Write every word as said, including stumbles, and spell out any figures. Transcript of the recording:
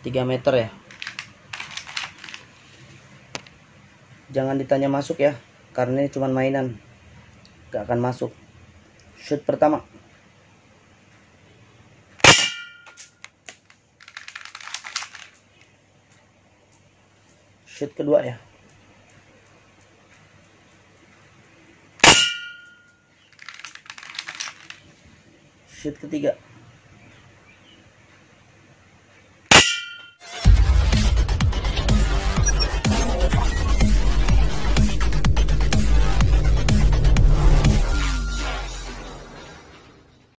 tiga meter ya. Jangan ditanya masuk ya, karena ini cuma mainan, gak akan masuk. Shoot pertama. Shoot kedua ya. Shoot ketiga.